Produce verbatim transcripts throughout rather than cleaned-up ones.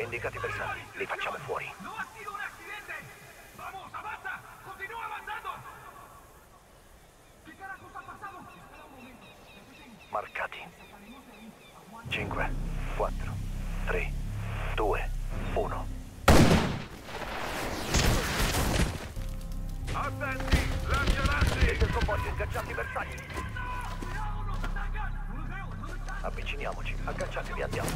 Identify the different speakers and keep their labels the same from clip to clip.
Speaker 1: Indicati bersagli, li facciamo fuori.
Speaker 2: No ha sido un accidente. Vamos, avanza. Continúa avanzando. ¿Qué carajo ha pasado? Espera un momento.
Speaker 1: Marcati. cinque, quattro, tre, due, uno.
Speaker 3: Attenti, lanciarazzi!
Speaker 1: Il convoglio, ingaggiati bersagli. Avviciniamoci, agganciatevi, andiamo.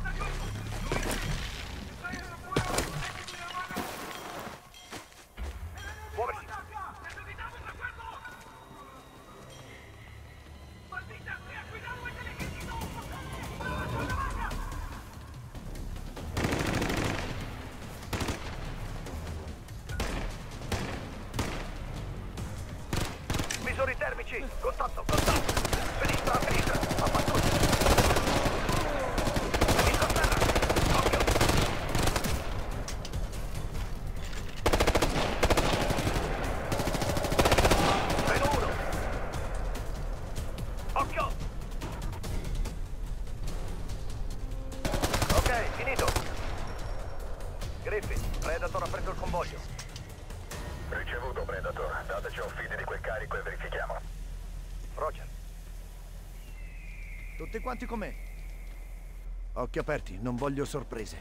Speaker 1: Muoversi. Visori termici, contatto, contatto. Sinistra, sinistra, a pattuglia. Sinistra a terra, occhio. Meno uno. Occhio. Ok, finito. Griffin, Predator ha preso il convoglio.
Speaker 3: Ricevuto, Predator. Dateci un feed di quel carico e verifichiamo.
Speaker 1: Roger.
Speaker 4: Tutti quanti con me. Occhi aperti, non voglio sorprese.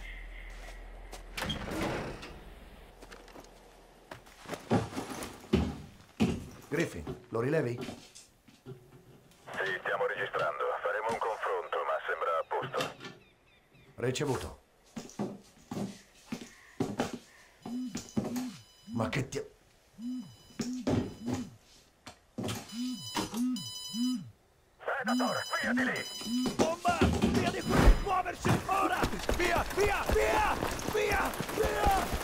Speaker 4: Griffin, lo rilevi?
Speaker 3: Sì, stiamo registrando. Faremo un confronto, ma sembra a posto.
Speaker 4: Ricevuto. Ma che ti...
Speaker 3: Predator, via di lì!
Speaker 4: Bomba! Via di qui! Muoversi! Ora! Via! Via! Via! Via! Via!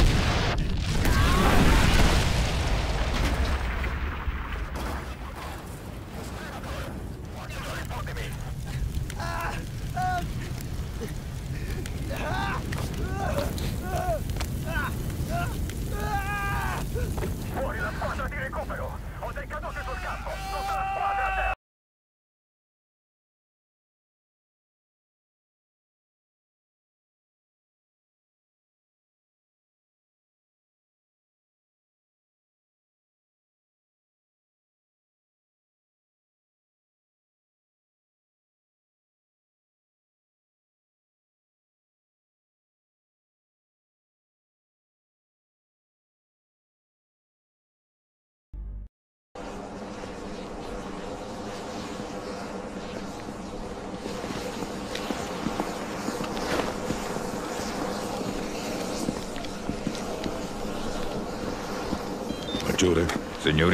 Speaker 4: Ah! Ah!
Speaker 3: Fuori la squadra di recupero! Ho dei caduti sul campo! Tutta la squadra a terra!
Speaker 5: Maggiore,
Speaker 6: Signori,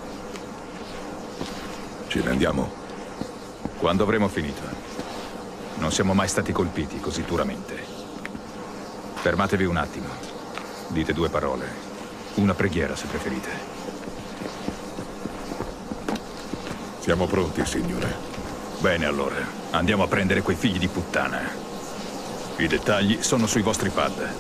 Speaker 5: ce ne andiamo.
Speaker 6: quando avremo finito? Non siamo mai stati colpiti così duramente. Fermatevi un attimo. Dite due parole. Una preghiera, se preferite.
Speaker 5: Siamo pronti, signore.
Speaker 6: Bene, allora. Andiamo a prendere quei figli di puttana. I dettagli sono sui vostri pad.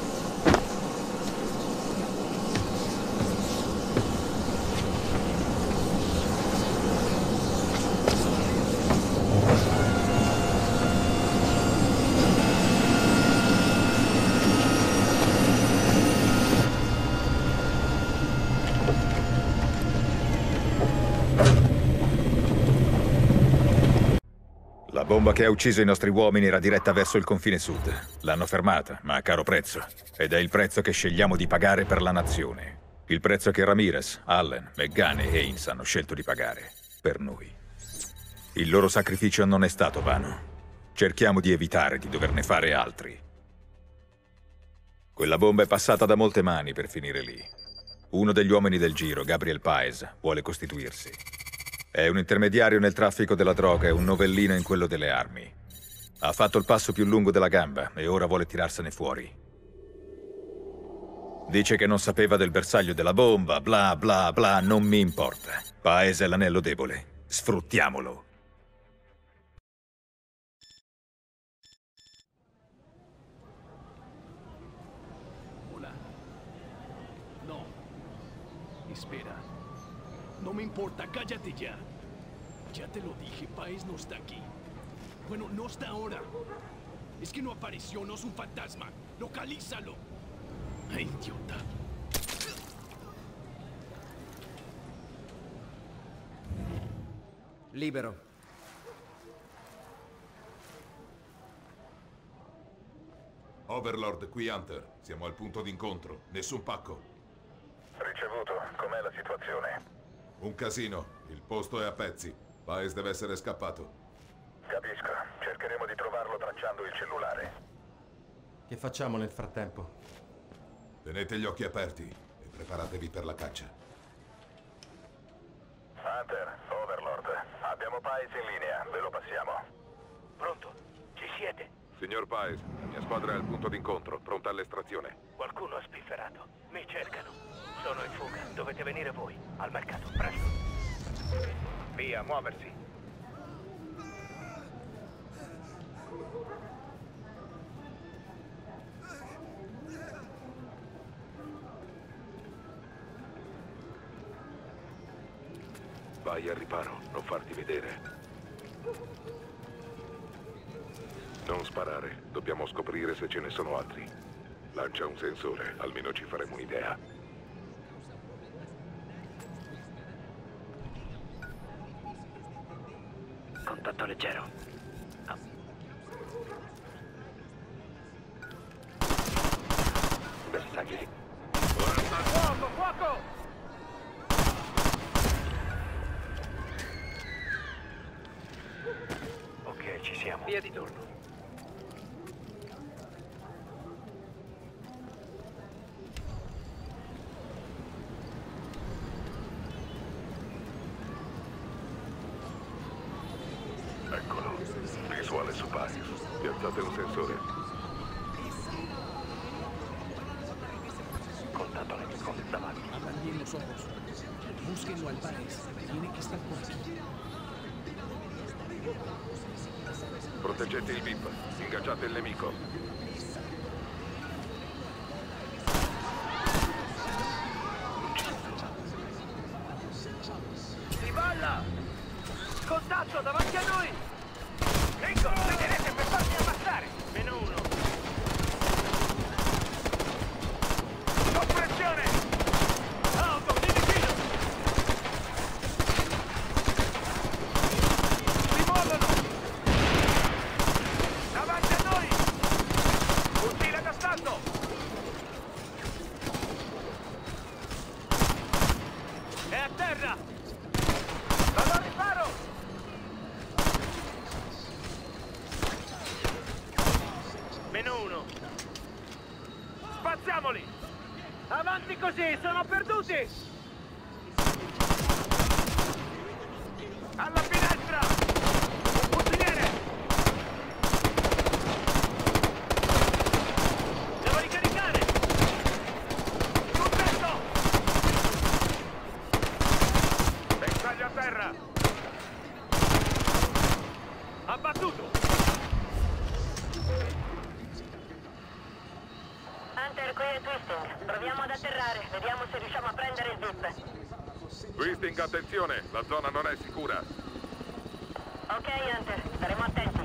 Speaker 6: La bomba che ha ucciso i nostri uomini era diretta verso il confine sud. L'hanno fermata, ma a caro prezzo. Ed è il prezzo che scegliamo di pagare per la nazione. Il prezzo che Ramirez, Allen, McGann e Haynes hanno scelto di pagare. Per noi. Il loro sacrificio non è stato vano. Cerchiamo di evitare di doverne fare altri. Quella bomba è passata da molte mani per finire lì. Uno degli uomini del giro, Gabriel Paez, vuole costituirsi. È un intermediario nel traffico della droga e un novellino in quello delle armi. Ha fatto il passo più lungo della gamba e ora vuole tirarsene fuori. Dice che non sapeva del bersaglio della bomba, bla bla bla, non mi importa. Paez è l'anello debole. Sfruttiamolo.
Speaker 7: Hola. No. Espera. No me importa, cállate ya. Ya te lo dije, Paez no está aquí. Bueno, no está ahora. Es que no apareció, no es un fantasma. Localízalo. Ay, idiota.
Speaker 8: Libero.
Speaker 5: Overlord, qui Hunter. Siamo al punto d'incontro. Nessun pacco.
Speaker 3: Ricevuto. Com'è la situazione?
Speaker 5: Un casino. Il posto è a pezzi. Baez deve essere scappato.
Speaker 3: Capisco. Cercheremo di trovarlo tracciando il cellulare.
Speaker 8: Che facciamo nel frattempo?
Speaker 5: Tenete gli occhi aperti e preparatevi per la caccia.
Speaker 3: Hunter, Overlord. Abbiamo Paez in linea. Ve lo passiamo.
Speaker 1: Pronto? Ci siete?
Speaker 5: Signor Paez, la mia squadra è al punto d'incontro, pronta all'estrazione.
Speaker 1: Qualcuno ha spifferato. Mi cercano. Sono in fuga. Dovete venire voi. Al mercato, presto. Via, muoversi.
Speaker 5: Vai al riparo, non farti vedere. Non sparare, dobbiamo scoprire se ce ne sono altri. Lancia un sensore, almeno ci faremo un'idea.
Speaker 1: Contatto leggero. Ah. Bersaglio. Fuoco, fuoco! Ok, ci siamo. Via di turno.
Speaker 5: Eccolo, visuale su Paez. Piazzate un sensore.
Speaker 1: Contatto nemico davanti.
Speaker 7: Abran bien los ojos. Búsquenlo al Baez. Tiene que estar por aquí.
Speaker 5: Proteggete il V I P, ingaggiate il nemico.
Speaker 1: Si balla! Contatto davanti a noi! Ringo, vedrete per farmi ammazzare! Meno uno. Soppressione! Auto, di vicino! Si muovono! Davanti a noi! Fucile d'assalto! È a terra! Vado al riparo! Meno uno! Spazziamoli! Avanti così, sono perduti! Alla finestra! Un fuciliere! Devo ricaricare! Sul tetto! Bersaglio a terra! Abbattuto!
Speaker 9: Hunter, qui è Twisting. Proviamo ad atterrare. Vediamo se riusciamo a prendere il V I P.
Speaker 5: Twisting, attenzione, la zona non è sicura.
Speaker 9: Ok, Hunter. Staremo attenti.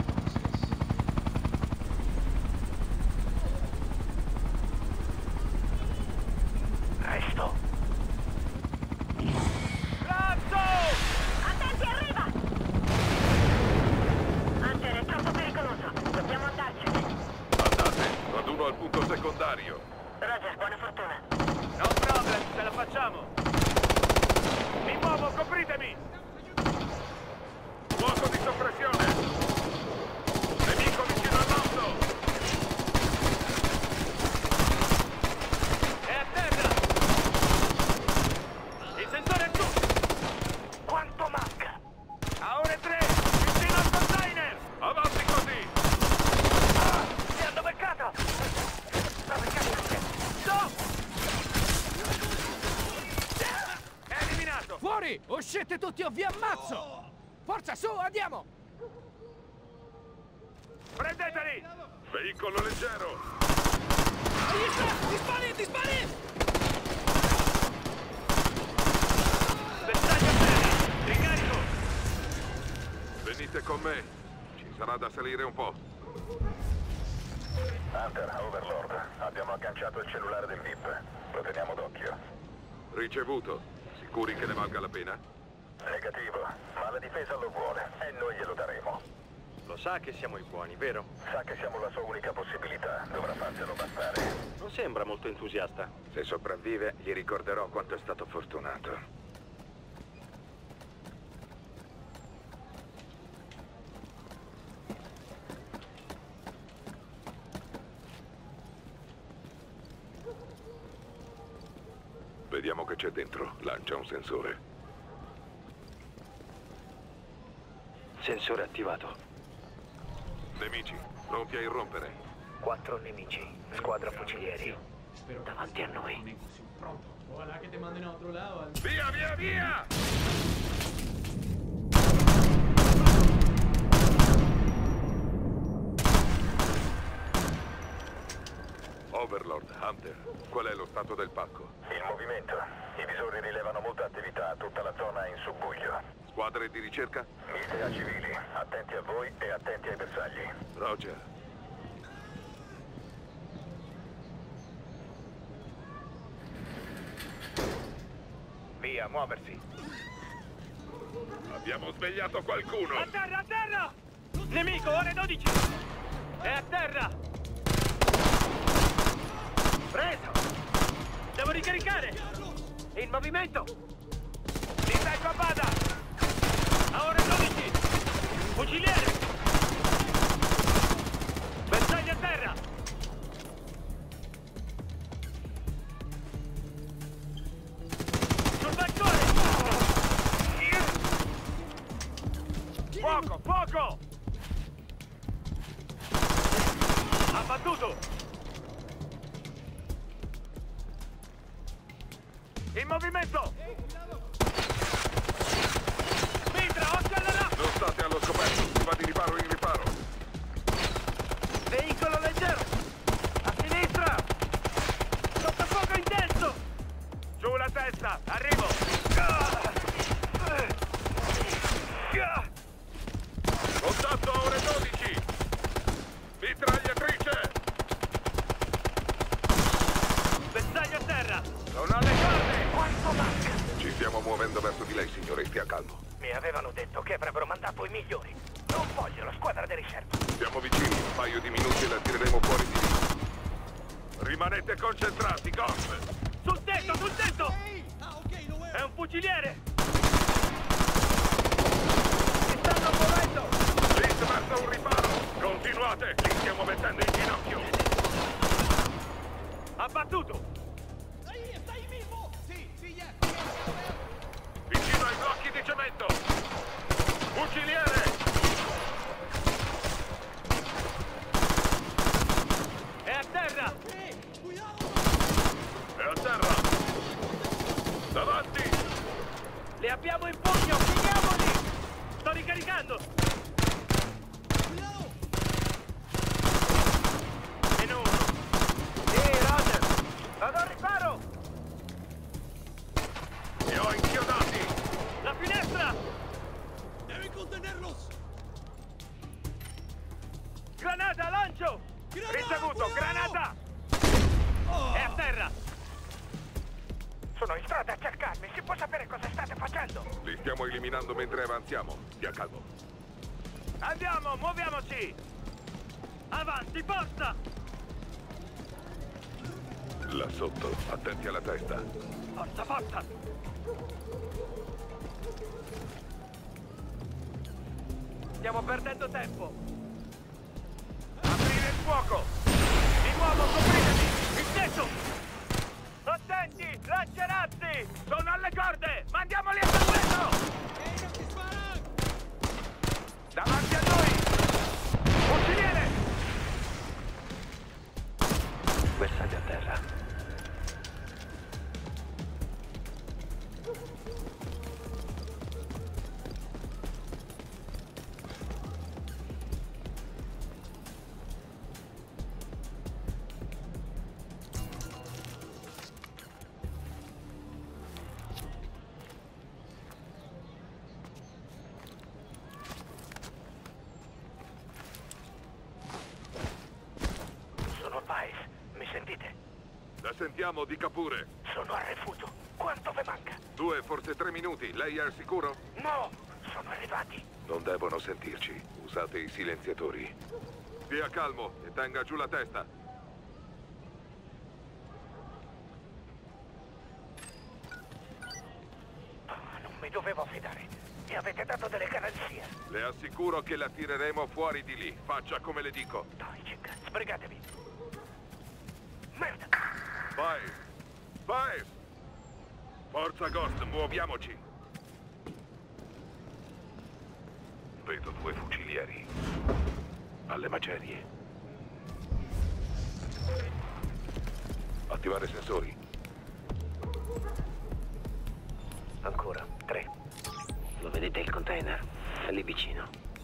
Speaker 1: Resto! Razzo!
Speaker 9: Attenti, arriva! Hunter, è troppo pericoloso. Dobbiamo andarcene.
Speaker 5: Andate, raduno al punto secondario.
Speaker 9: Roger, buona fortuna.
Speaker 1: No problem, ce la facciamo! Mi muovo, copritemi!
Speaker 5: Fuoco di soppressione! Nemico vicino all'auto!
Speaker 1: È a terra! Il sensore è giù! Quanto manca? A ore tre! Vicino al container!
Speaker 5: Avanti così!
Speaker 1: Ah! Mi hanno beccato! Sta beccando! No! È eliminato!
Speaker 4: Fuori! Uscite tutti o vi ammazzo! Forza, su, andiamo!
Speaker 1: Prendeteli!
Speaker 5: Veicolo leggero!
Speaker 4: Lì sta! Ti spari, ti spari!
Speaker 1: Bersaglio a terra! Ricarico!
Speaker 5: Venite con me. Ci sarà da salire un po'.
Speaker 3: Hunter, Overlord, abbiamo agganciato il cellulare del V I P. Lo teniamo d'occhio.
Speaker 5: Ricevuto. Sicuri che ne valga la pena?
Speaker 3: Negativo, ma la difesa lo vuole e noi glielo daremo.
Speaker 1: Lo sa che siamo i buoni, vero?
Speaker 3: Sa che siamo la sua unica possibilità, dovrà farselo bastare.
Speaker 1: Non sembra molto entusiasta.
Speaker 5: Se sopravvive, gli ricorderò quanto è stato fortunato. Vediamo che c'è dentro. Lancia un sensore.
Speaker 1: Sensore attivato.
Speaker 5: Nemici, pronti a irrompere.
Speaker 1: Quattro nemici. Squadra fucilieri. Davanti a noi.
Speaker 5: Via, via, via! Overlord, Hunter, qual è lo stato del pacco?
Speaker 3: Il movimento. I visori rilevano molta attività, tutta la zona è in subbuglio.
Speaker 5: Squadre di ricerca?
Speaker 3: Mite a civili, attenti a voi e attenti ai bersagli.
Speaker 5: Roger.
Speaker 1: Via, muoversi.
Speaker 5: Abbiamo svegliato qualcuno!
Speaker 1: A terra, a terra! Nemico, ore dodici! È a terra! Preso! Devo ricaricare! In movimento! Difetto a bada! A ore dodici! Fuciliere! Bersaglio a terra! Sul balcone! Fuoco, fuoco! Abbattuto! In movimento! Mitra, occhio alla là!
Speaker 5: Non state allo scoperto, si va di riparo in riparo.
Speaker 1: Veicolo leggero! A sinistra! Sotto fuoco intenso! Giù la testa, arrivo!
Speaker 5: Contatto a ore dodici! Mitragliatrice!
Speaker 1: Bersaglio a terra! Sono alle corde! Quanto manca?
Speaker 5: Ci stiamo muovendo verso di lei, signore, stia calmo.
Speaker 1: Mi avevano detto che avrebbero mandato i migliori. Non voglio la squadra di riserva.
Speaker 5: Siamo vicini, un paio di minuti e la tireremo fuori di lì. Rimanete concentrati, Ghost!
Speaker 1: Sul tetto, sul tetto! È un fuciliere! Mi stanno muovendo!
Speaker 5: Blitz verso un riparo! Continuate, li stiamo mettendo in ginocchio!
Speaker 1: Abbattuto!
Speaker 5: Vicino ai blocchi di cemento! Fuciliere!
Speaker 1: È a terra!
Speaker 5: È a terra! Davanti!
Speaker 1: Li abbiamo in pugno! Finiamoli! Sto ricaricando! In uno! Sì, Roger! Vado al riparo!
Speaker 5: Li ho inchiodati!
Speaker 1: La finestra!
Speaker 4: ¡Deben contenerlos!
Speaker 1: Granata, lancio! Ricevuto, granata! È a terra! Sono in strada a cercarmi, si può sapere cosa state facendo?
Speaker 5: Li stiamo eliminando mentre avanziamo. Stia calmo.
Speaker 1: Andiamo, muoviamoci! Avanti, forza!
Speaker 5: Là sotto, attenti alla testa.
Speaker 1: Forza, forza! Stiamo perdendo tempo! Aprire il fuoco! Di nuovo, copritemi! Il tetto! Attenti! Lancerazzi! Sono alle corde! Mandiamoli a tappeto! Davanti a noi! Fuciliere! Bersaglio a terra.
Speaker 5: La sentiamo, dica pure.
Speaker 1: Sono a refuto. Quanto vi manca?
Speaker 5: Due, forse tre minuti. Lei è al sicuro?
Speaker 1: No, sono arrivati.
Speaker 5: Non devono sentirci. Usate i silenziatori. Stia calmo e tenga giù la testa.
Speaker 1: Oh, non mi dovevo fidare. Mi avete dato delle garanzie.
Speaker 5: Le assicuro che la tireremo fuori di lì. Faccia come le dico.
Speaker 1: Dai, Jack, sbrigatevi. Merda!
Speaker 5: Vai! Vai! Forza Ghost, muoviamoci! Vedo due fucilieri. Alle macerie. Attivare sensori.
Speaker 1: Ancora, tre. Lo vedete il container? È lì vicino.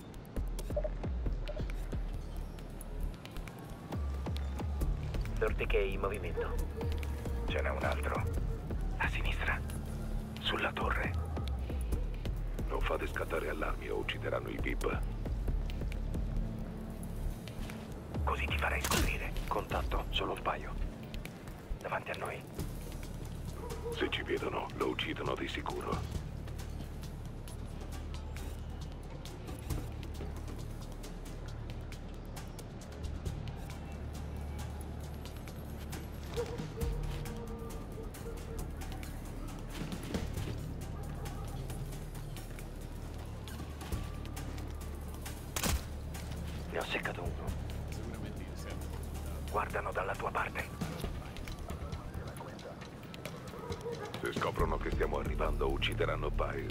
Speaker 1: Sorticchei in movimento. Ce n'è un altro. A sinistra. Sulla torre.
Speaker 5: Non fate scattare allarmi o uccideranno i V I P.
Speaker 1: Così ti farei scoprire. Contatto, solo sbaglio. Davanti a noi.
Speaker 5: Se ci vedono, lo uccidono di sicuro.
Speaker 1: Ne ho seccato uno. Guardano dalla tua parte.
Speaker 5: Se scoprono che stiamo arrivando, uccideranno Baez.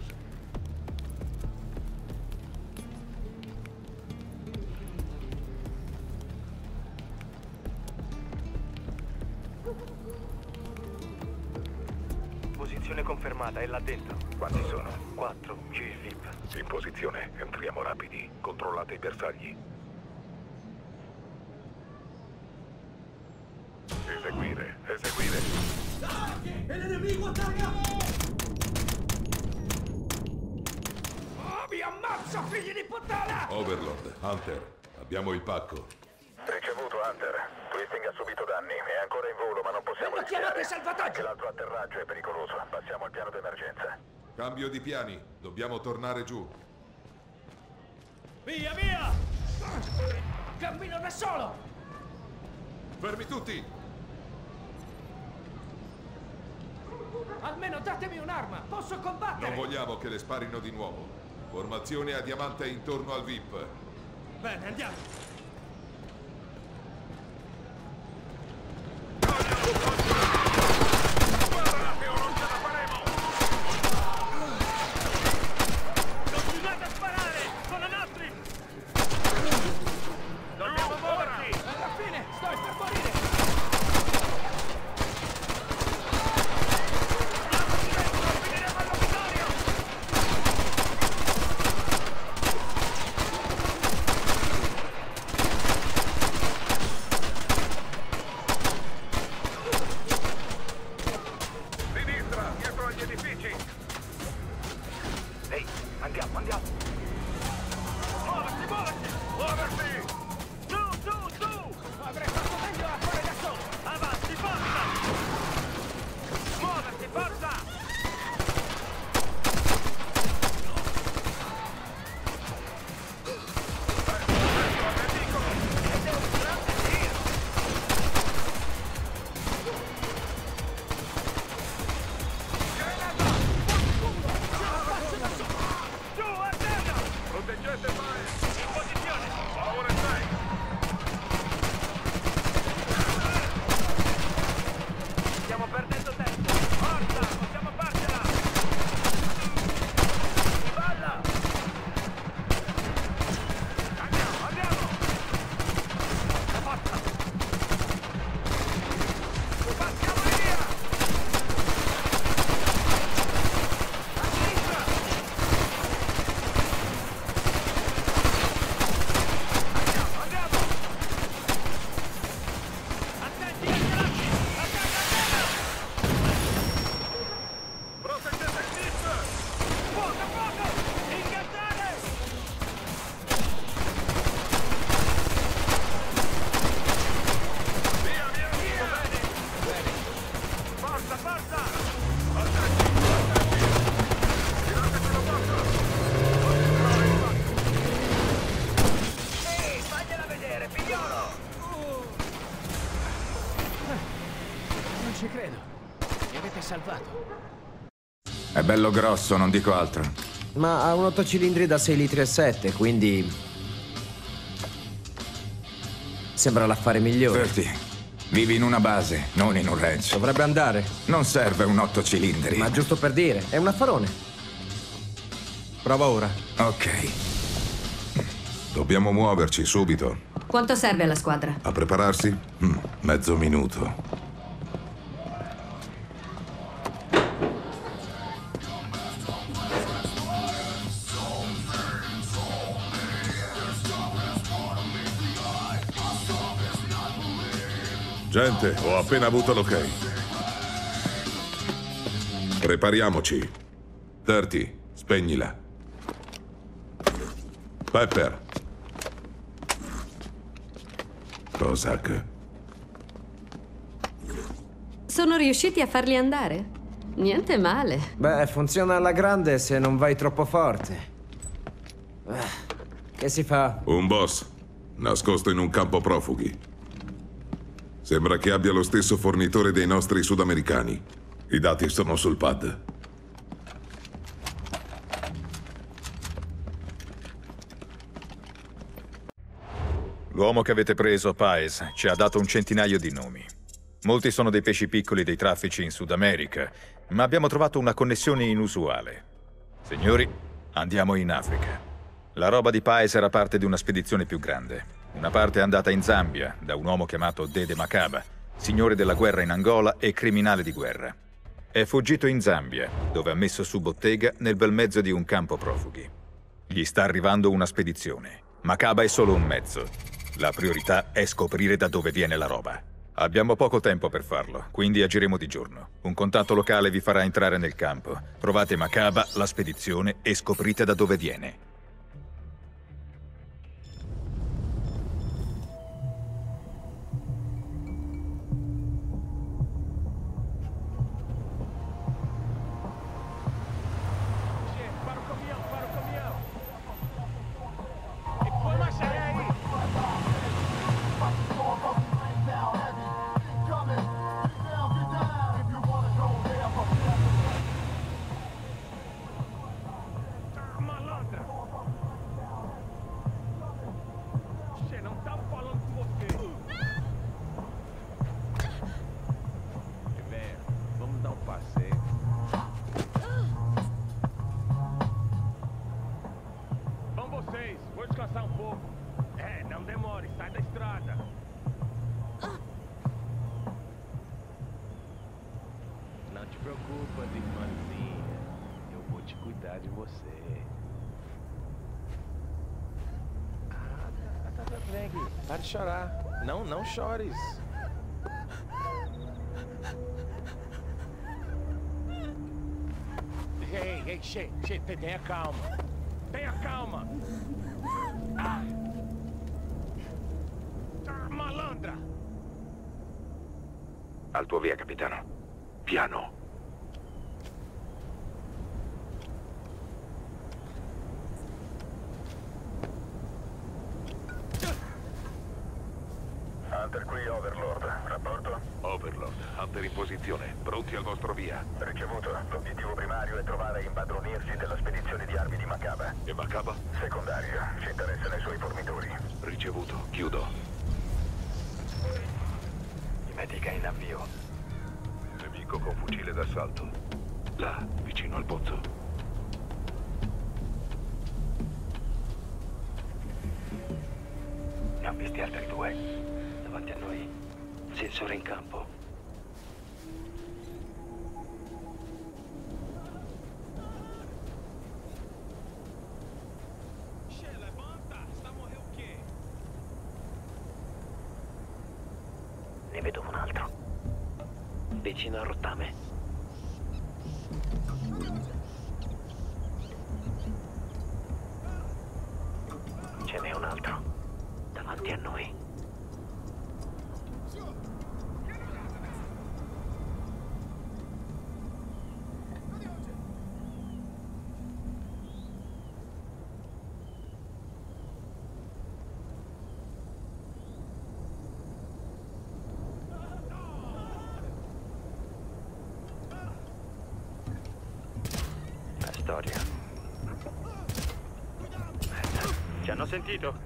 Speaker 1: Posizione confermata, è là dentro.
Speaker 5: Quanti sono?
Speaker 1: Quattro, più il V I P.
Speaker 5: In posizione, entriamo rapidi. Controllate i bersagli. Eseguire, eseguire.
Speaker 4: ¡El enemigo ataca! ¡Oh, mi ammazza, figli di puttana!
Speaker 10: Overlord, Hunter, abbiamo il pacco.
Speaker 3: Ricevuto, Hunter. Twisting ha subito danni. È ancora in volo, ma non possiamo
Speaker 4: Ma chiamate
Speaker 3: rischiare.
Speaker 4: salvataggio!
Speaker 3: Anche l'altro atterraggio è pericoloso. Passiamo al piano d'emergenza.
Speaker 10: Cambio di piani, dobbiamo tornare giù.
Speaker 4: Via, via! Cammino da solo!
Speaker 10: Fermi tutti!
Speaker 4: Almeno datemi un'arma! Posso combattere!
Speaker 10: Non vogliamo che le sparino di nuovo. Formazione a diamante intorno al V I P.
Speaker 4: Bene, andiamo!
Speaker 1: Continuate a sparare! Sono nostri! Dobbiamo muoverci!
Speaker 4: Alla fine, sto per morire!
Speaker 1: Finiremo all'obitorio!
Speaker 7: salvato.
Speaker 11: È bello grosso, non dico altro.
Speaker 12: Ma ha un otto cilindri da sei litri e sette, quindi... sembra l'affare migliore.
Speaker 11: Bertie, vivi in una base, non in un ranch.
Speaker 12: Dovrebbe andare.
Speaker 11: Non serve un otto cilindri.
Speaker 12: Ma giusto per dire, è un affarone.
Speaker 8: Prova ora.
Speaker 11: Ok.
Speaker 10: Dobbiamo muoverci subito.
Speaker 9: Quanto serve alla squadra?
Speaker 10: A prepararsi? Mm, mezzo minuto. Gente, ho appena avuto l'ok. Prepariamoci. Dirty, spegnila. Pepper. Cossack.
Speaker 9: Sono riusciti a farli andare? Niente male.
Speaker 12: Beh, funziona alla grande se non vai troppo forte. Ah, che si fa?
Speaker 10: Un boss, nascosto in un campo profughi. Sembra che abbia lo stesso fornitore dei nostri sudamericani. I dati sono sul pad.
Speaker 6: L'uomo che avete preso, Paez, ci ha dato un centinaio di nomi. Molti sono dei pesci piccoli dei traffici in Sud America, ma abbiamo trovato una connessione inusuale. Signori, andiamo in Africa. La roba di Paez era parte di una spedizione più grande. Una parte è andata in Zambia, da un uomo chiamato Dede Makaba, signore della guerra in Angola e criminale di guerra. È fuggito in Zambia, dove ha messo su bottega nel bel mezzo di un campo profughi. Gli sta arrivando una spedizione. Makaba è solo un mezzo. La priorità è scoprire da dove viene la roba. Abbiamo poco tempo per farlo, quindi agiremo di giorno. Un contatto locale vi farà entrare nel campo. Trovate Makaba, la spedizione e scoprite da dove viene.
Speaker 13: Para de chorar. Não, não chores. Ei, ei, che, che, tenha calma. Tenha calma. Ah. Malandra.
Speaker 1: Al tuo via, capitano. Piano.
Speaker 3: Hunter qui, Overlord. Rapporto?
Speaker 5: Overlord, Hunter in posizione. Pronti al vostro via.
Speaker 3: Ricevuto. L'obiettivo primario è trovare e impadronirsi della spedizione di armi di Makaba.
Speaker 5: E Makaba?
Speaker 3: Secondario. Ci interessano i suoi fornitori.
Speaker 5: Ricevuto. Chiudo.
Speaker 3: Mimetica in avvio.
Speaker 5: Nemico con fucile d'assalto. Là, vicino al pozzo.
Speaker 3: Ne ho visti altri due. Davanti a noi. Sensore in campo. Ne vedo un altro. Vicino al rottame. Ce n'è un altro. Davanti a noi.
Speaker 1: storia. Merda, ci hanno sentito?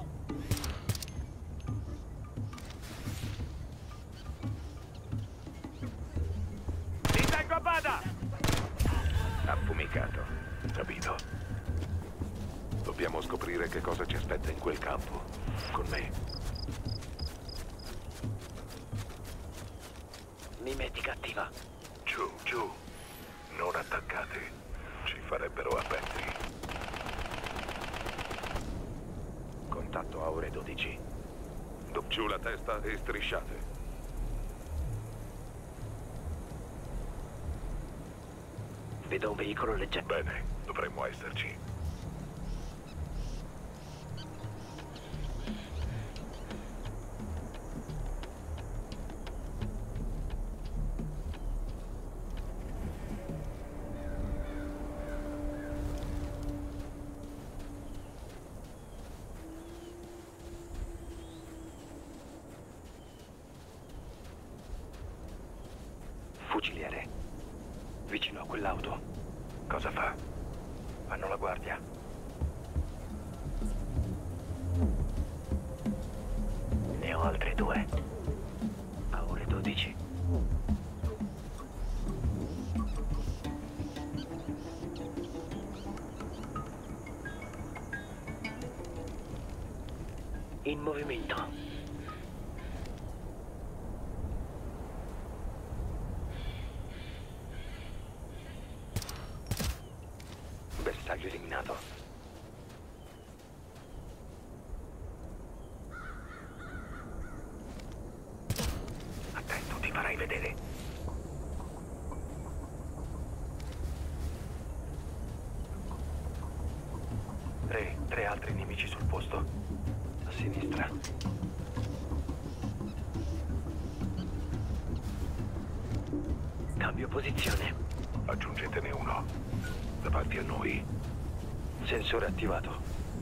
Speaker 1: Ti tengo a bada!
Speaker 5: Affumicato. Capito. Dobbiamo scoprire che cosa ci aspetta in quel campo. Con me.
Speaker 1: Mimetica attiva.
Speaker 5: Giù, giù. Non attaccate. Ci farebbero a pezzi.
Speaker 1: Contatto a ore dodici.
Speaker 5: Giù la testa e strisciate.
Speaker 1: Vedo un veicolo leggero.
Speaker 5: Bene, dovremmo esserci.
Speaker 1: Fuciliere. Vicino a quell'auto.
Speaker 5: Cosa fa?
Speaker 1: Fanno la guardia. Ne ho altre due. A ore dodici. In movimento. Bersaglio eliminato. Attento, ti farai vedere. Tre, tre altri nemici sul posto. A sinistra. Cambio posizione.
Speaker 5: Aggiungetene uno. Davanti a noi.
Speaker 1: Sensore attivato.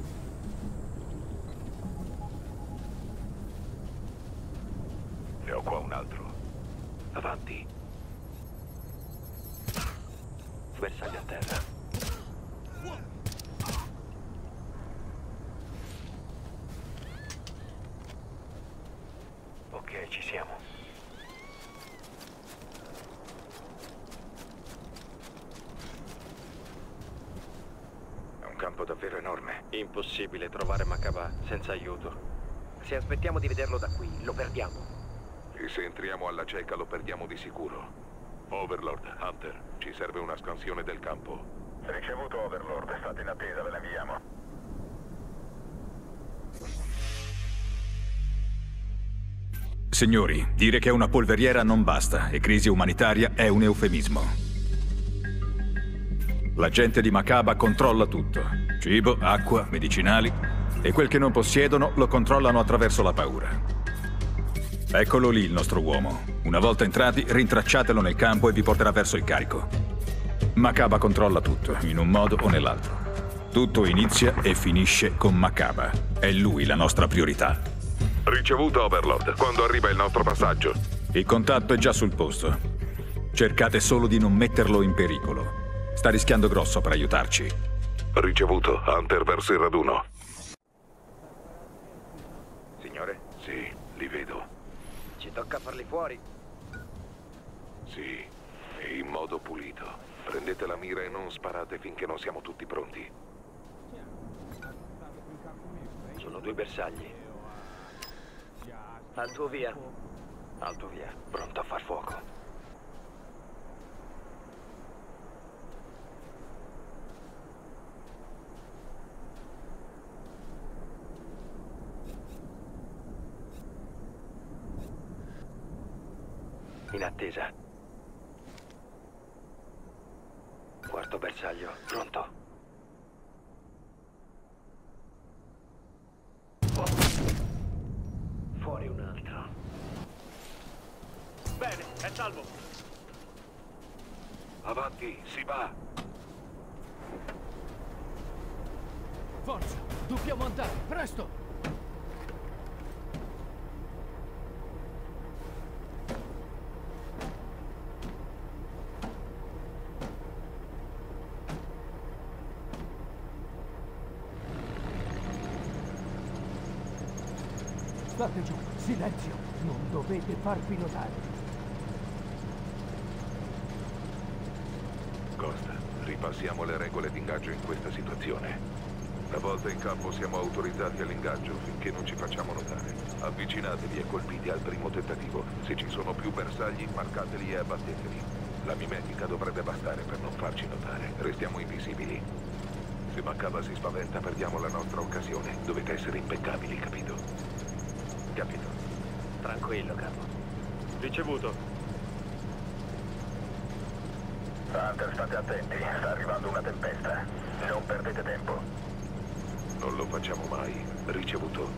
Speaker 5: Ne ho qua un altro. Avanti.
Speaker 1: Bersaglio a terra. Ok, ci siamo.
Speaker 5: Campo davvero enorme.
Speaker 1: Impossibile trovare Macaba senza aiuto.
Speaker 12: Se aspettiamo di vederlo da qui, lo perdiamo.
Speaker 5: E se entriamo alla cieca lo perdiamo di sicuro. Overlord, Hunter, ci serve una scansione del campo.
Speaker 3: Ricevuto, Overlord. State in attesa, ve la inviamo.
Speaker 6: Signori, dire che è una polveriera non basta e crisi umanitaria è un eufemismo. La gente di Macaba controlla tutto. Cibo, acqua, medicinali. E quel che non possiedono lo controllano attraverso la paura. Eccolo lì il nostro uomo. Una volta entrati, rintracciatelo nel campo e vi porterà verso il carico. Macaba controlla tutto, in un modo o nell'altro. Tutto inizia e finisce con Macaba. È lui la nostra priorità.
Speaker 5: Ricevuto, Overlord. Quando arriva il nostro passaggio?
Speaker 6: Il contatto è già sul posto. Cercate solo di non metterlo in pericolo. Sta rischiando grosso per aiutarci.
Speaker 5: Ricevuto. Hunter verso il raduno.
Speaker 1: Signore?
Speaker 5: Sì, li vedo.
Speaker 12: Ci tocca farli fuori.
Speaker 5: Sì, e in modo pulito. Prendete la mira e non sparate finché non siamo tutti pronti.
Speaker 1: Sono due bersagli.
Speaker 12: Alto via.
Speaker 1: Alto via. Pronto a far fuoco. In attesa. Quarto bersaglio, pronto. Fuori un altro.
Speaker 2: Bene, è salvo.
Speaker 5: Avanti, si va.
Speaker 7: Forza, dobbiamo andare, presto!
Speaker 4: State giù, silenzio, non dovete farvi notare.
Speaker 5: Costa, ripassiamo le regole d'ingaggio in questa situazione. Una volta in campo siamo autorizzati all'ingaggio finché non ci facciamo notare. Avvicinatevi e colpite al primo tentativo. Se ci sono più bersagli, marcateli e abbatteteli. La mimetica dovrebbe bastare per non farci notare. Restiamo invisibili. Se Maccaba si spaventa, perdiamo la nostra occasione. Dovete essere impeccabili, capito?
Speaker 1: Capito. Tranquillo, capo. Ricevuto.
Speaker 3: Hunter, state attenti. Sta arrivando una tempesta. Non perdete tempo.
Speaker 5: Non lo facciamo mai. Ricevuto.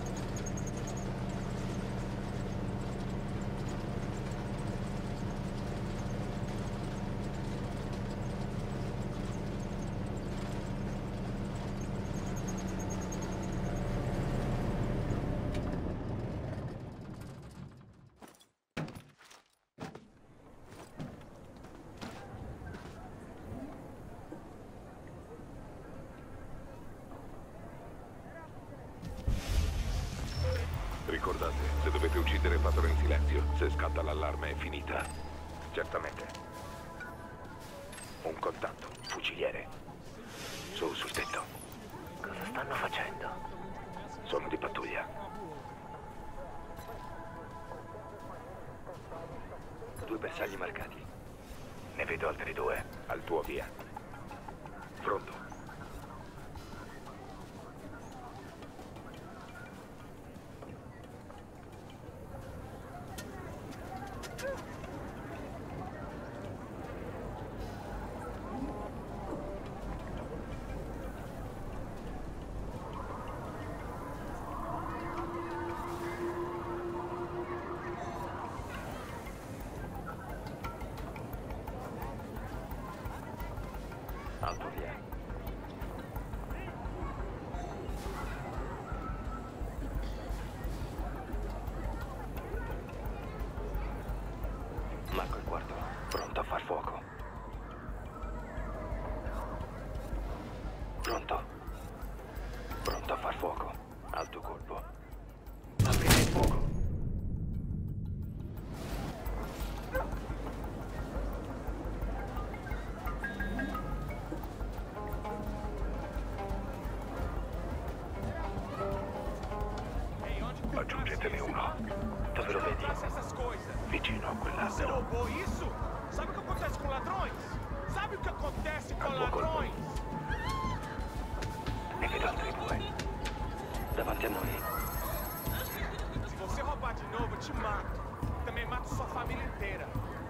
Speaker 5: Ricordate, se dovete uccidere fatelo in silenzio. Se scatta l'allarme è finita.
Speaker 1: Certamente. Un contatto, fuciliere. Su, sul tetto. Cosa stanno facendo? Sono di pattuglia. Due bersagli marcati. Ne vedo altri due. Al tuo via. Pronto. Alto via. Marco il quarto, pronto a far fuoco. Pronto? Pronto a far fuoco. Alto colpo. Aprite il fuoco. Aggiungetene uno. Dove lo vedi? Vicino a quell'albero.
Speaker 13: Isso? Sabe o que acontece com ladrões? Sabe o que acontece com ladrões?
Speaker 1: Ne vedo altri due. Davanti a noi.
Speaker 13: Se você roubar de novo, eu te mato. Também mato sua família inteira.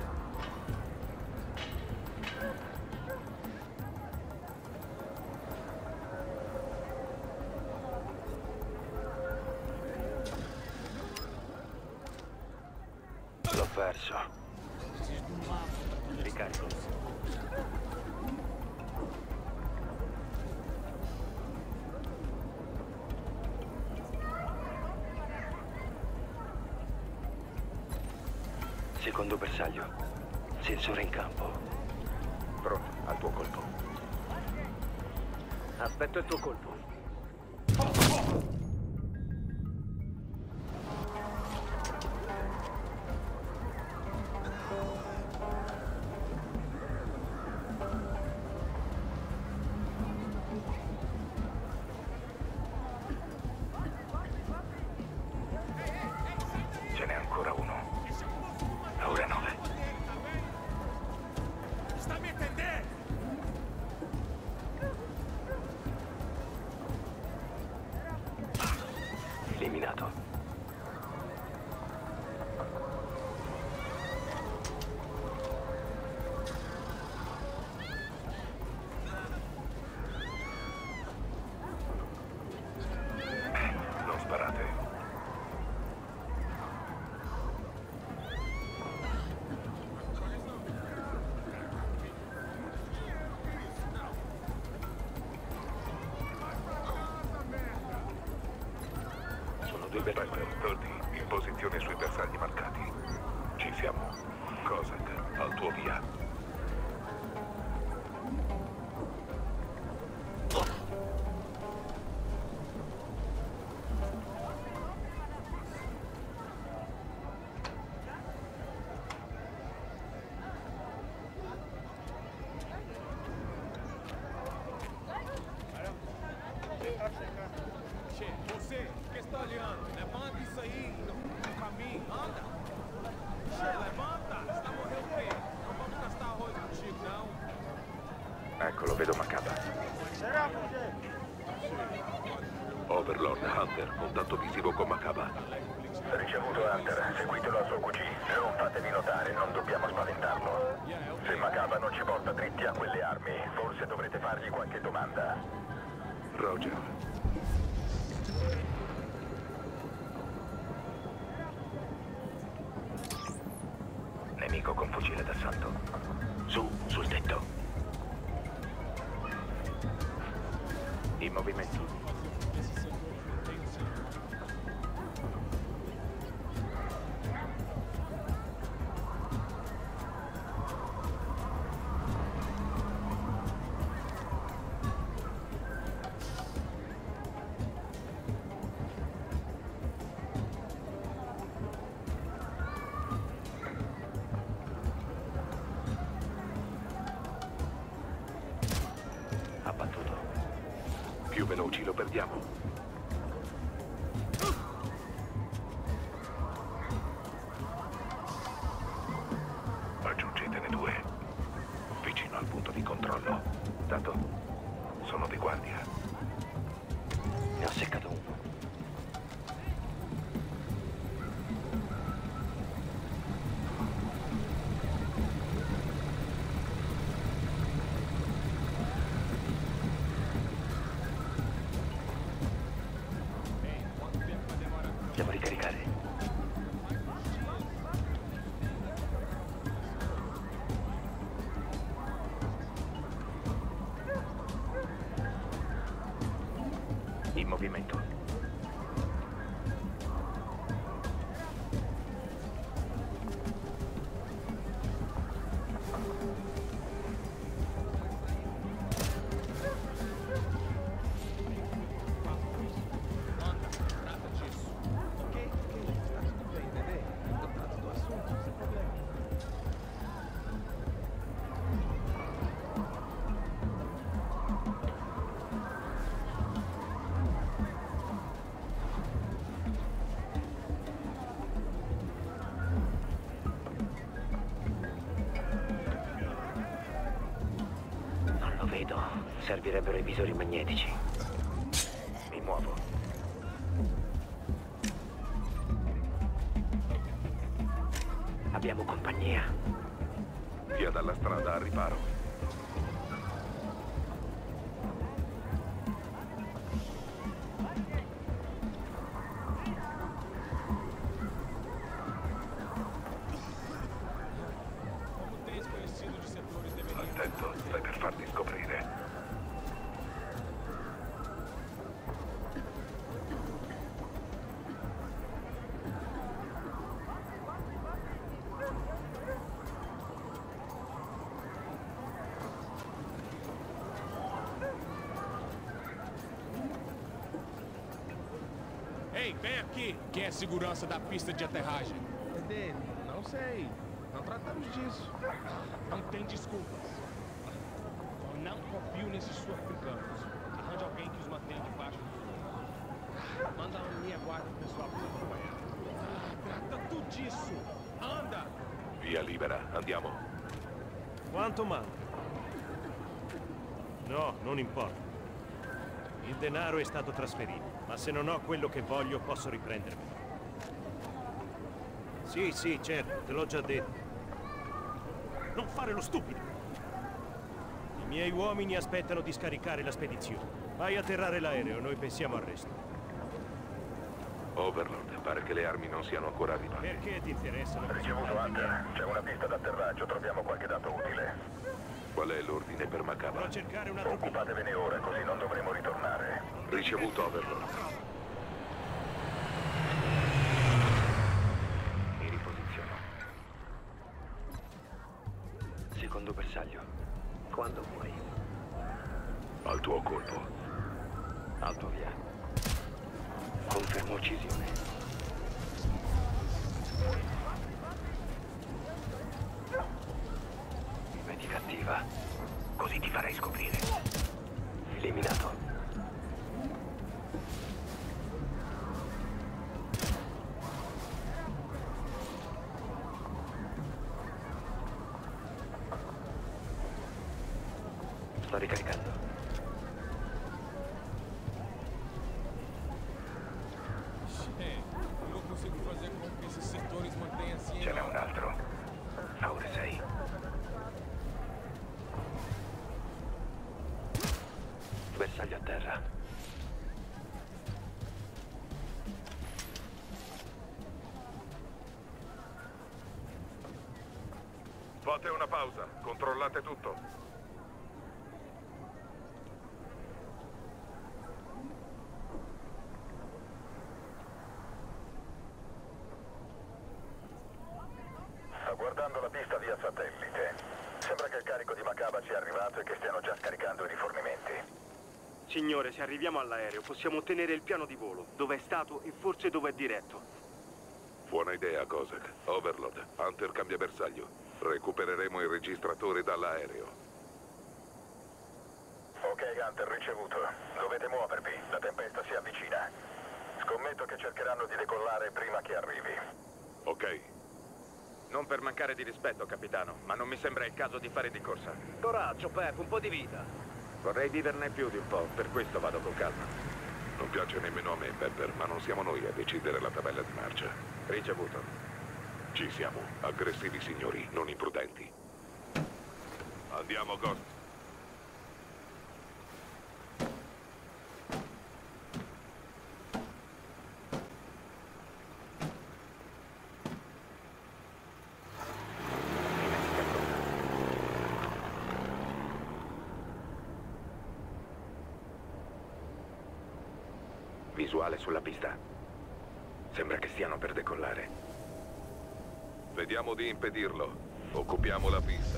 Speaker 1: L'ho perso. Ricarico. Secondo bersaglio. Sensore in campo. Pronto, al tuo colpo. Aspetto il tuo colpo. Ce n'è ancora uno. Ora nove.
Speaker 13: Sta me entendendo?
Speaker 1: Eliminato.
Speaker 5: Non sparate.
Speaker 1: Sono due bersagli.
Speaker 5: Tutti in posizione sui bersagli marcati. Ci siamo. Cossack, al tuo via. Vedo Macaba. Overlord, Hunter, contatto visivo con Macaba.
Speaker 3: Ricevuto Hunter, seguitelo al suo Q G. Non fatevi notare, non dobbiamo spaventarlo. Se Macaba non ci porta dritti a quelle armi, forse dovrete fargli qualche domanda.
Speaker 5: Roger.
Speaker 3: Nemico con fucile d'assalto. Su, sul tetto. In movimento.
Speaker 5: Abbattuto. Più veloci lo perdiamo. Aggiungetene due. Vicino al punto di controllo. Tanto sono di guardia.
Speaker 3: Ne ho seccato uno. Devo ricaricare. In movimento. Vedo, servirebbero i visori magnetici. Mi muovo. Abbiamo compagnia.
Speaker 5: Via dalla strada al riparo. Attento, stai per farti scoprire.
Speaker 7: Ei, vem aqui! Quem é a segurança da pista de aterragem?
Speaker 13: É dele. Não sei. Não tratamos disso.
Speaker 7: Não tem desculpas. Não confio nesses sul-africanos. Arranje alguém que os mantenha debaixo do fogo. Manda a minha guarda pro pessoal pra acompanhar. Ah, trata tudo disso. Anda!
Speaker 5: Via libera, andiamo.
Speaker 4: Quanto manca? No, non importa. Il denaro è stato trasferito, ma se non ho quello che voglio posso riprendermi. Sì, sì, certo, te l'ho già detto. Non fare lo stupido! I miei uomini aspettano di scaricare la spedizione. Vai a atterrare l'aereo, noi pensiamo al resto.
Speaker 5: Overlord, pare che le armi non siano ancora arrivate.
Speaker 4: Perché ti interessano?
Speaker 3: Ricevuto Hunter, c'è una pista d'atterraggio, troviamo qualche dato utile.
Speaker 5: Qual è l'ordine per Macaba?
Speaker 4: Dovrò cercare una rovina.
Speaker 3: Occupatevene ora, così non dovremo ritornare.
Speaker 5: Ricevuto, Overlord.
Speaker 3: Mi riposiziono. Secondo bersaglio. Quando vuoi.
Speaker 5: Al tuo colpo.
Speaker 3: Al tuo via. Confermo uccisione. Vedi cattiva. Così ti farei scoprire. Eliminato.
Speaker 14: Sto ricaricando.
Speaker 7: Eu não consigo fazer com que esses setores mantenham assim.
Speaker 3: Ce n'è un altro. Aure sei.
Speaker 14: Bersaglio a terra.
Speaker 5: Fate una pausa, controllate tutto.
Speaker 3: Sto guardando la pista via satellite. Sembra che il carico di Macaba sia arrivato e che stiano già scaricando i rifornimenti.
Speaker 1: Signore, se arriviamo all'aereo possiamo ottenere il piano di volo, dove è stato e forse dove è diretto.
Speaker 5: Buona idea, Kozak. Overlord, Hunter cambia bersaglio. Recupereremo il registratore dall'aereo.
Speaker 3: Ok, Hunter, ricevuto. Dovete muovervi, la tempesta si avvicina. Scommetto che cercheranno di decollare prima che arrivi.
Speaker 5: Ok.
Speaker 15: Non per mancare di rispetto, capitano, ma non mi sembra il caso di fare di corsa.
Speaker 14: Coraggio, Pep, un po' di vita.
Speaker 15: Vorrei viverne più di un po', per questo vado con calma.
Speaker 5: Non piace nemmeno a me, Pepper, ma non siamo noi a decidere la tabella di marcia.
Speaker 15: Ricevuto.
Speaker 5: Ci siamo. Aggressivi signori, non imprudenti. Andiamo, Ghost.
Speaker 15: Visuale sulla pista. Sembra che stiano per decollare.
Speaker 5: Vediamo di impedirlo. Occupiamo la pista.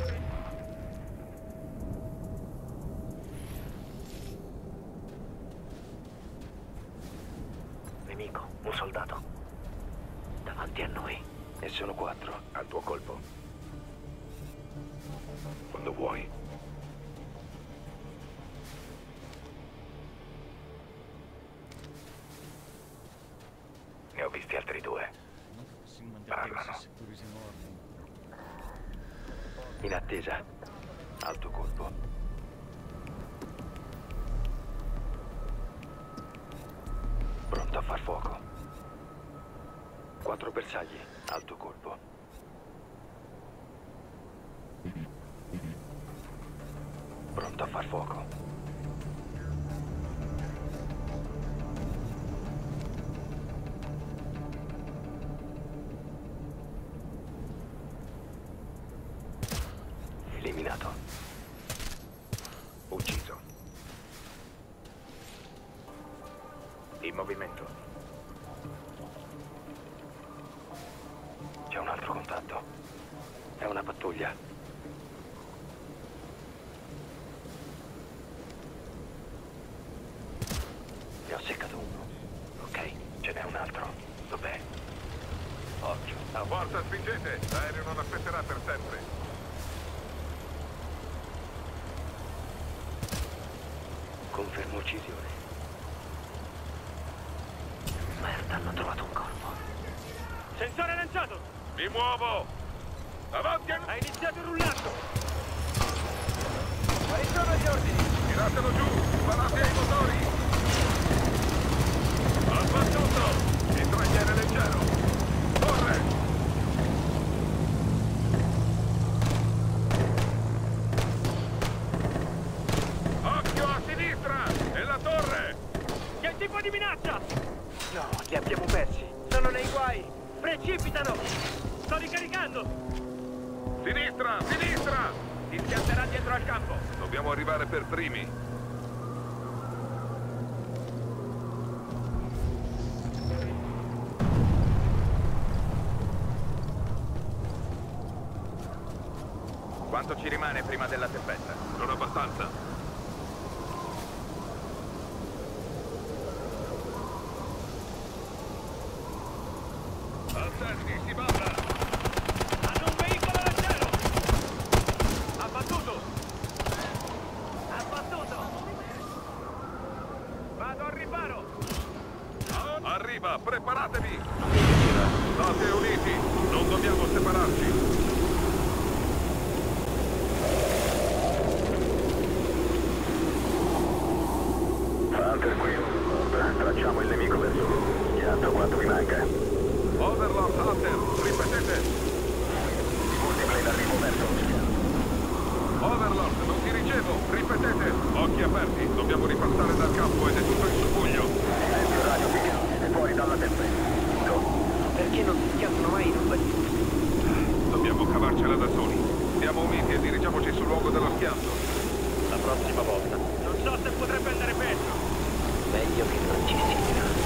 Speaker 14: Nemico, un soldato. Davanti a noi. E sono quattro.
Speaker 15: Al tuo colpo.
Speaker 5: Quando vuoi.
Speaker 14: Ne ho visti altri due. Parlano. In attesa. Alto colpo. Pronto a far fuoco. Quattro bersagli. Alto colpo. Pronto a far fuoco. Eliminato.
Speaker 15: Ucciso. In movimento.
Speaker 14: C'è un altro contatto. È una pattuglia. Ne ho seccato uno. Ok, ce n'è un altro. Dov'è? Occhio.
Speaker 5: A forza, spingete! L'aereo non aspetterà per sempre.
Speaker 14: Confermo uccisione. Merda, hanno trovato un corpo.
Speaker 1: Sensore lanciato!
Speaker 5: Mi muovo! Avanti! A...
Speaker 1: Ha iniziato il rullato!
Speaker 14: Quali sono gli ordini?
Speaker 5: Tiratelo giù! Sparate ai motori! Abbattuto! Mitragliere leggero! Corre!
Speaker 1: Che tipo di minaccia?
Speaker 14: No, li abbiamo persi. Sono nei guai.
Speaker 1: Precipitano! Sto ricaricando!
Speaker 5: Sinistra! Sinistra!
Speaker 15: Si schianterà dietro al campo.
Speaker 5: Dobbiamo arrivare per primi.
Speaker 15: Quanto ci rimane prima della tempesta?
Speaker 5: Non abbastanza. Attenti, si balla!
Speaker 1: Hanno un veicolo leggero! Abbattuto!
Speaker 14: Abbattuto!
Speaker 1: Vado al riparo!
Speaker 5: Arriva, preparatevi! State uniti, non dobbiamo separarci!
Speaker 3: Hunter qui. Tracciamo il nemico verso lo schianto. Quanto vi manca?
Speaker 5: Overlord, Hunter, ripetete.
Speaker 3: I multipli in arrivo verso lo schianto.
Speaker 5: Overlord, non ti ricevo, ripetete. Occhi aperti, dobbiamo ripassare dal campo ed è tutto in subbuglio.
Speaker 3: Silenzio radio, figlio. Siete fuori dalla tempesta.
Speaker 14: Perché non si chiamano mai i numeri?
Speaker 5: Dobbiamo cavarcela da soli. Siamo uniti e dirigiamoci sul luogo dello schianto.
Speaker 15: La prossima volta. Non so se potrebbe andare peggio.
Speaker 14: Meglio che non ci sia.